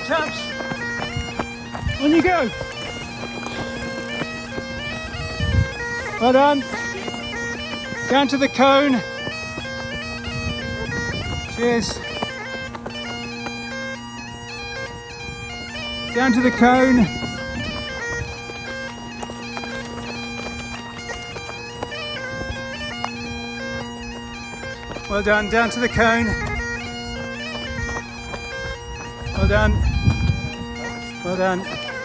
chaps. On you go. Well done. Down to the cone. Cheers. Down to the cone. Well done. Down to the cone. Well done. Well done.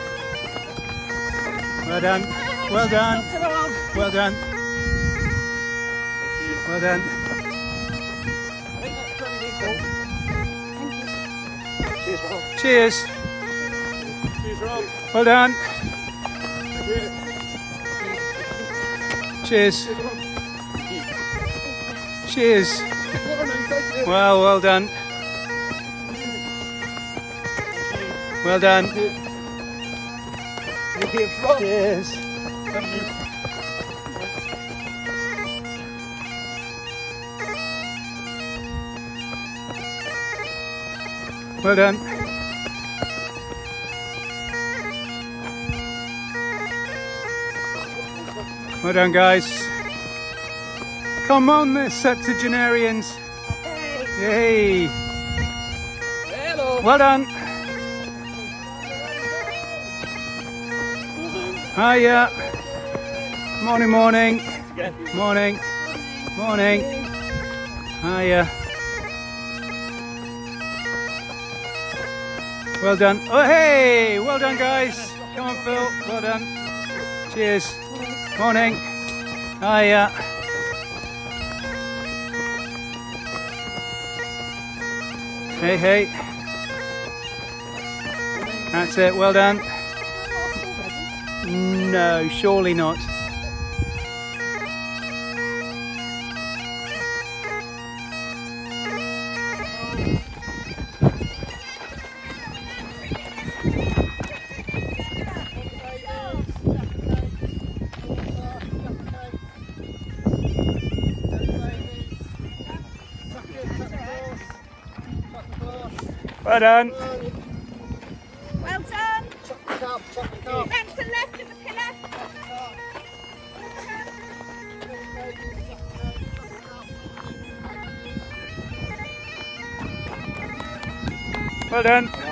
Well done. Well done. Well done. Well done. Cheers. Cheers, Rob. Well done. Cheers. Cheers. Well done. Well done. Cheers. Well done. Well done, guys. Come on, the septuagenarians. Yay. Hello. Well done. Hiya. Morning, morning. Morning. Morning. Hiya. Well done. Oh, hey. Well done, guys. Come on, Phil. Well done. Cheers. Morning. Hiya. Hey, hey. That's it. Well done. No, surely not. Well done. Well done. Next to left of the pillar. Well done.